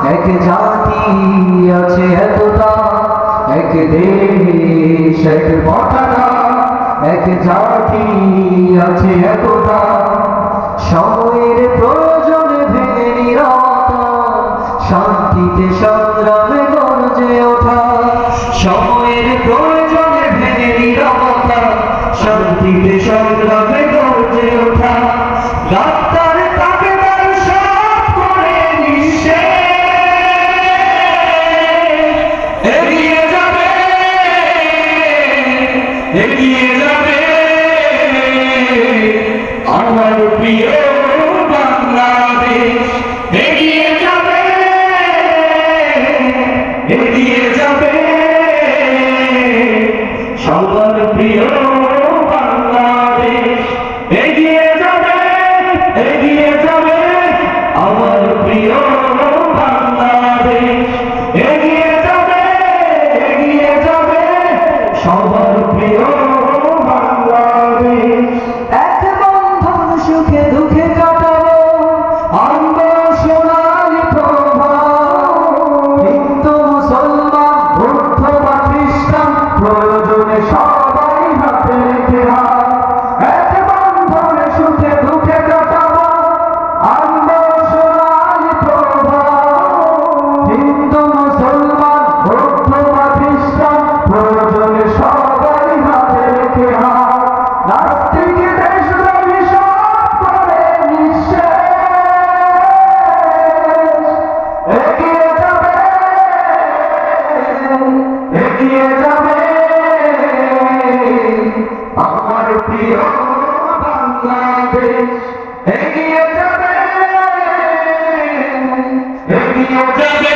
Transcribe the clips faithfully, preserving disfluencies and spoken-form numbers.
এক জাতি আছে এতটা, এক দেশ এক পতাকা, এক জাতি আছে একতা। সময়ের প্রয়োজনে ভেঙে নীরবতা, শান্তিতে সংগ্রামে গর্জে ওঠা। সময়ের প্রয়োজনে ভেঙে নীরবতা, শান্তিতে সংগ্রামে গর্জে ওঠা। ডাক্তার তাকে তার সব করে নিঃশেষ, এগিয়ে যাবে এগিয়ে যাবে আমার প্রিয় বাংলাদেশ। এগিয়ে যাবে এগিয়ে যাবে সবার প্রিয় বাংলাদেশ। এগিয়ে যাবে এগিয়ে যাবে আমার প্রিয় বাংলাদেশ। এগিয়ে যাবে এগিয়ে যাবে সবার প্রিয় বাংলাদেশ। এক বন্ধন সুখে দুঃখে কাটাবো, আনবো সোনালি প্রভাত। হিন্দু মুসলমান বৌদ্ধ বা খ্রিস্টান, প্রয়োজনে সবাই হাতে রেখে হাত। এক বন্ধনে সুখে দুঃখে কাটাবো, আনবো সোনালি প্রভাত। হিন্দু মুসলমান বৌদ্ধ বা খ্রিস্টান, প্রয়োজনে সবাই হাতে রেখে হাত। নাস্তিক দেশদ্রোহী সব করে নিঃশেষ, এগিয়ে যাবে এগিয়ে যাবে আমার প্রিয় বাংলাদেশ। এগিয়ে যাবে এগিয়ে যাবে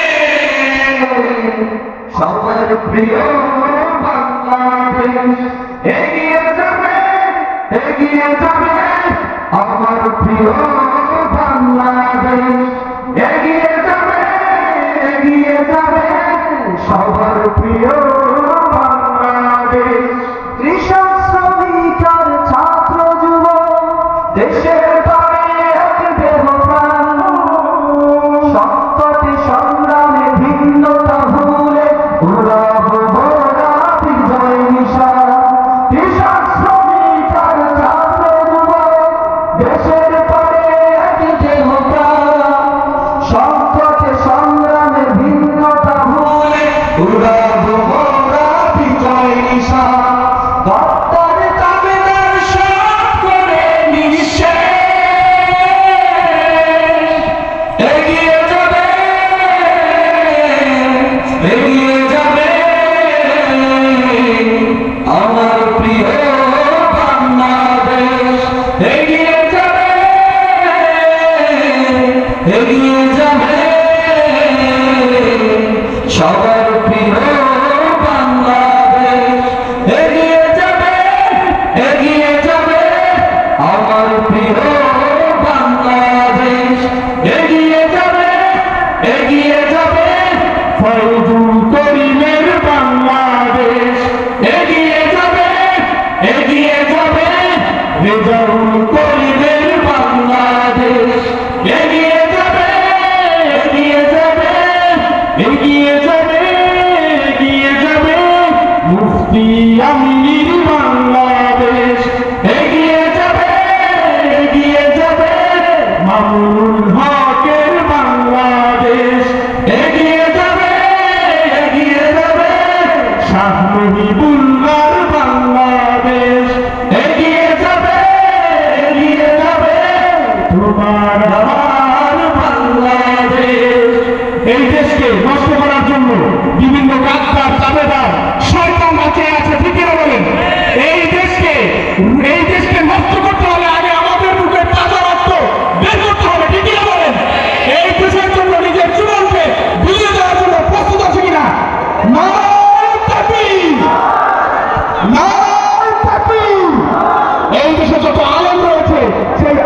সবার প্রিয় বাংলাদেশ। এগিয়ে যাবে এগিয়ে যাবে আমার প্রিয় বাংলাদেশ। এগিয়ে যাবে এগিয়ে যাবে সবার প্রিয় বাংলাদেশ। কৃষক শ্রমিক আর ছাত্র যুব, দেশের পারে এক দেহ প্রাণ। সংকটে সংগ্রামে ভিন্নতা ভুলে উড়াবো মোরা বিজয় নিশান। কৃষক শ্রমিক আর ছাত্র যুব, দেশের পারে এক দেহ প্রাণ। সংকটে সংগ্রামে ভিন্নতা ভুলে উড়াবো মোরা বিজয় নিশান। ডাক্তার তাকে তার সব করে নিঃশেষ, এগিয়ে যাবে এগিয়ে যাবে আমার প্রিয় বাংলাদেশ। এগিয়ে যাবে এগিয়ে যাবে সবার প্রিয় বাংলাদেশ। এগিয়ে যাবে এগিয়ে যাবে আমার প্রিয় বাংলাদেশ। এগিয়ে যাবে এগিয়ে যাবে ফয়জুল করিমের বাংলাদেশ। এগিয়ে যাবে এগিয়ে যাবে রেজাউল করিমের বাংলাদেশ। এগিয়ে যাবে এগিয়ে যাবে এগিয়ে যাবে এগিয়ে যাবে মুফতি আমির বাংলাদেশ। এগিয়ে যাবে এগিয়ে যাবে মামুনুল হকের বাংলাদেশ। এগিয়ে যাবে এগিয়ে যাবে শাহ মুহিবুল্লাহর বাংলাদেশ। এগিয়ে যাবে এগিয়ে যাবে তোমার আমার বাংলাদেশ। এই দেশকে নষ্ট করার জন্য বিভিন্ন গাদ্দার চাঁদেদার শয়তান আছে আছে ঠিকই বলেন। এই দেশকে এই দেশকে নষ্ট করতে হলে আগে আমাদের বুকে তাজা রক্ত বের করতে হবে, ঠিকই বলেন। এই দেশের জন্য নিজের জীবনকে বিলিয়ে দেওয়ার জন্য প্রস্তুত আছে কিনা? নারায়ে তাকবীর, নারায়ে তাকবীর। এই দেশে যত আলেম রয়েছে সেই